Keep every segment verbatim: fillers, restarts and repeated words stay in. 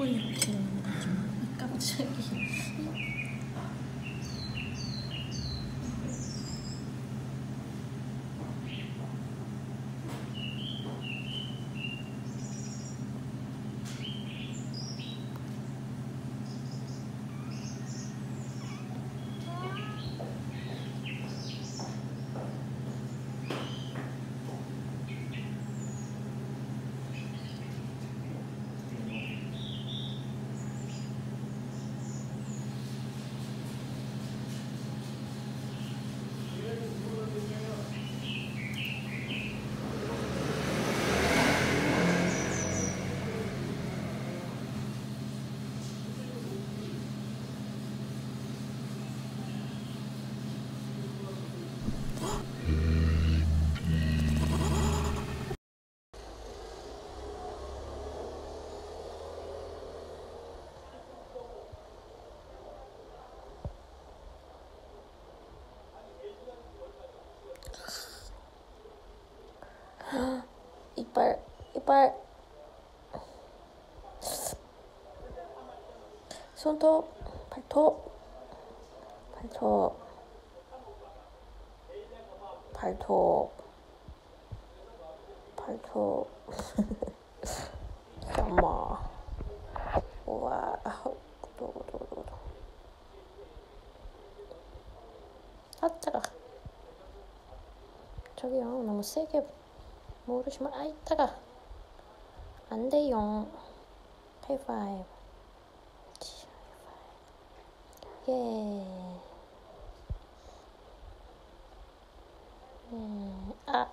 코 이렇게 있는 거죠. 깜짝이야. 이빨, 이빨. 손톱, 발톱, 발톱, 발톱, 발톱. 엄마. 우와. 구도, 구도, 구도. 아, 따가. 저기요, 너무 세게 모르시면, 아이, 따가. 안 돼요. 하이파이브. 예. 예. 아.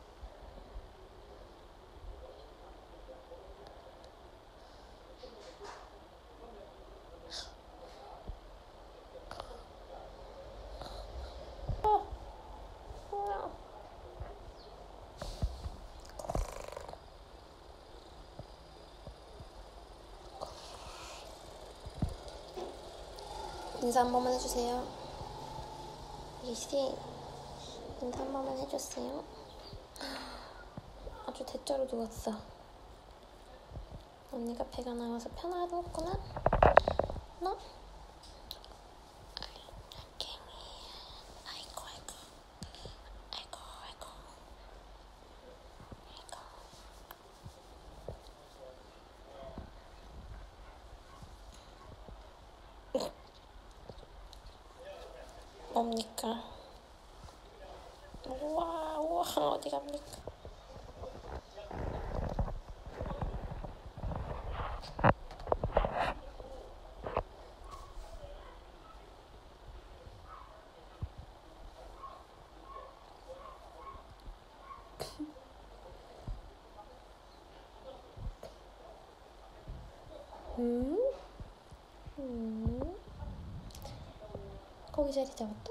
인사 한 번만 해주세요. 이씨, 인사 한 번만 해줬어요. 아주 대자로 누웠어. 언니가 배가 나와서 편하겠구나. 너? 알갱이. 아이고 아이고. 아이고 아이고. 아이고. 뭡니까? 우와 우와 어디 갑니까? 음? 음? 거기 자리 잡았다?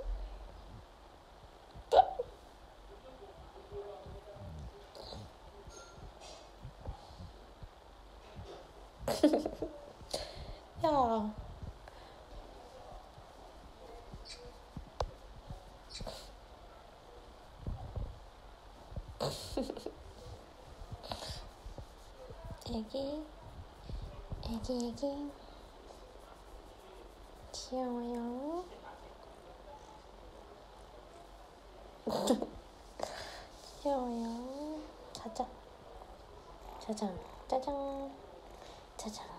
야. 애기, 애기, 애기. 귀여워요. 귀여워요. 자자. 짜잔, 짜잔, 짜잔.